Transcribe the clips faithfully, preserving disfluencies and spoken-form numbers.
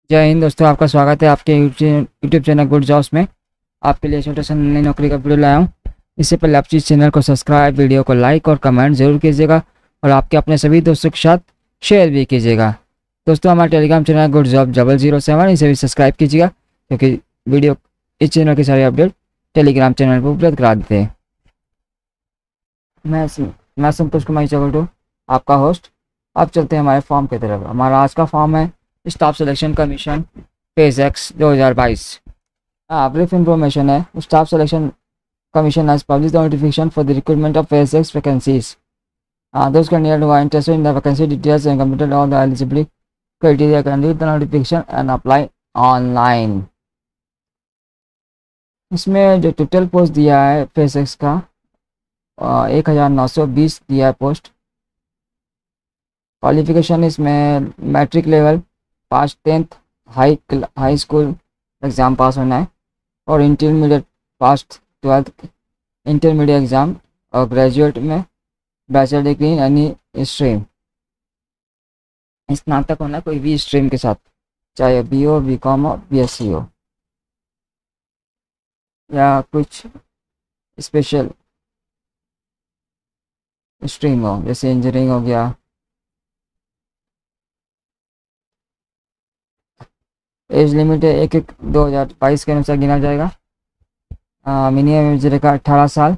जय हिंद दोस्तों, आपका स्वागत है आपके यूट्यूब चैनल गुड जॉब्स में। आपके लिए छोटा सा नई नौकरी का वीडियो लाया हूँ। इससे पहले आप इस चैनल को सब्सक्राइब, वीडियो को लाइक और कमेंट जरूर कीजिएगा और आपके अपने सभी दोस्तों के साथ शेयर भी कीजिएगा। दोस्तों, हमारा telegram channel good job double zero seven, इसे भी सब्सक्राइब कीजिएगा क्योंकि वीडियो इस चैनल की सारी अपडेट टेलीग्राम चैनल पर उपलब्ध करा देते हैं। मैं मैं संतोष कुमार चगटू, आपका होस्ट। अब चलते हैं हमारे फॉर्म की तरफ। हमारा आज का फॉर्म है staff selection commission phase X दो हज़ार बाईस। ब्रीफ इंफॉर्मेशन है, staff selection commission has published the notification for the recruitment of phase X vacancies. Uh, those candidates who are interested in the vacancy details and completed all the eligibility criteria can read the notification and apply online. इसमें जो total post दिया है phase x का एक हज़ार नौ सौ बीस दिया है पोस्ट। क्वालिफिकेशन इसमें matric level pass, tenth, high high school exam pass होना है और intermediate pass, twelfth intermediate exam और ग्रेजुएट में bachelor degree in any stream, स्नातक होना है कोई भी स्ट्रीम के साथ, चाहे बी ओ, बी कॉम हो, बी एस सी हो या कुछ स्पेशल स्ट्रीम हो जैसे इंजीनियरिंग हो गया। एज लिमिट है एक एक दो हज़ार बाईस के अनुसार गिना जाएगा। मिनिमम एज रहेगा अट्ठारह साल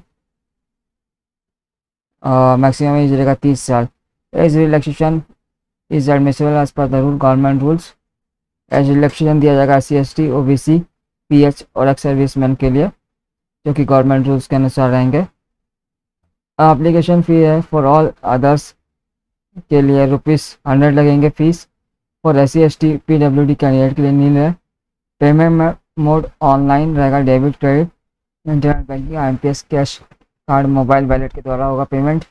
और मैक्सिमम एज रहेगा तीस साल। Age relaxation is admissible as per the rule government rules. Age relaxation दिया जाएगा C S T, O B C, P H और एक्स सर्विसमैन के लिए जो कि गवर्नमेंट रूल्स के अनुसार रहेंगे। एप्लीकेशन फ़ी है फॉर ऑल अदर्स के लिए रुपीज़ हंड्रेड लगेंगे फीस। और S C S T P W D candidate के लिए नील है। पेमेंट मोड ऑनलाइन रहेगा, debit, credit, internet banking, I M P S, cash card, mobile wallet के द्वारा होगा पेमेंट।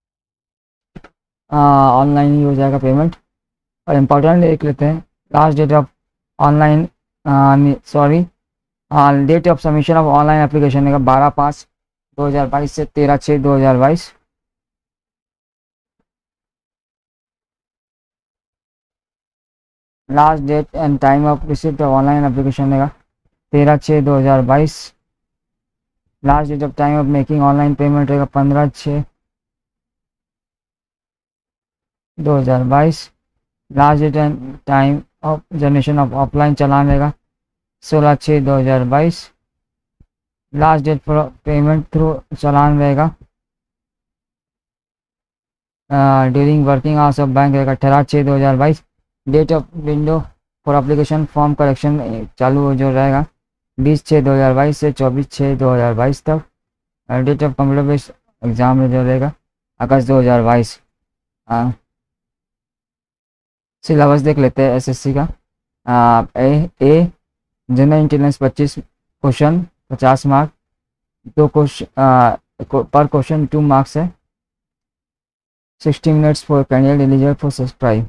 ऑनलाइन ही हो जाएगा पेमेंट। और इम्पोर्टेंट देख लेते हैं, last date of online sorry date of submission of online application है बारह पाँच दो हज़ार बाईस से तेरह छः दो हज़ार बाईस। Last date and time of receipt of online application रहेगा तेरह छः दो हज़ार बाईस। Last date of time of making online payment रहेगा पंद्रह छः दो हज़ार बाईस। Last date and time of generation of offline challan रहेगा सोलह छः दो हज़ार बाईस। Last date for payment through challan रहेगा during working hours of bank रहेगा अठारह छः दो हज़ार बाईस। Date of window for application form correction चालू जो रहेगा बीस छः दो हज़ार बाईस से चौबीस छः दो हज़ार बाईस तक। Date of computer based exam जो रहेगा अगस्त दो हज़ार बाईस। सिलेबस देख लेते हैं एसएससी का। Uh, A, A general intelligence पच्चीस क्वेश्चन पचास मार्क, दो question per question two marks है। Sixty minutes for candidate eligible for subscribe.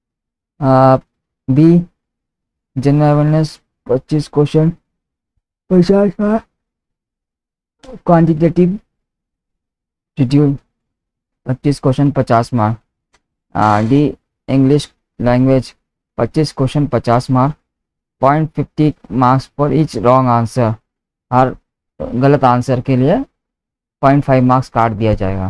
B general awareness पच्चीस क्वेश्चन पचास मार्क, क्वान्टिटेटिव शेड्यूल पच्चीस क्वेश्चन पचास मार्क। डी इंग्लिश लैंग्वेज पच्चीस question पचास mark, point fifty marks for each wrong answer. हर गलत answer के लिए पॉइंट फाइव मार्क्स काट दिया जाएगा,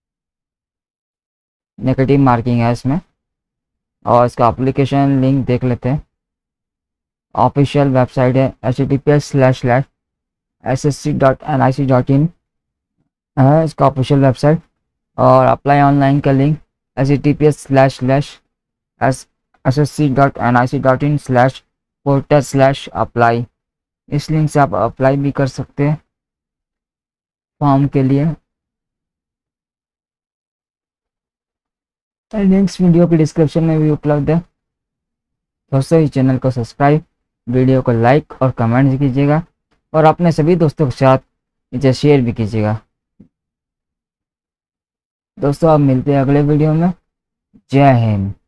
नेगेटिव मार्किंग है इसमें। और इसका एप्लीकेशन लिंक देख लेते हैं। ऑफिशियल वेबसाइट है H T T P S slash slash S S C dot N I C dot in है इसका ऑफिशियल वेबसाइट। और अप्लाई ऑनलाइन का link H T T P S slash slash S S S C dot N I C dot in slash portal slash apply. इस link से आप apply भी कर सकते हैं फॉर्म के लिए। लिंक्स वीडियो की डिस्क्रिप्शन में भी उपलब्ध है। दोस्तों, इस चैनल को सब्सक्राइब, वीडियो को लाइक और कमेंट कीजिएगा और अपने सभी दोस्तों के साथ इसे शेयर भी कीजिएगा। दोस्तों, अब मिलते हैं अगले वीडियो में। जय हिंद।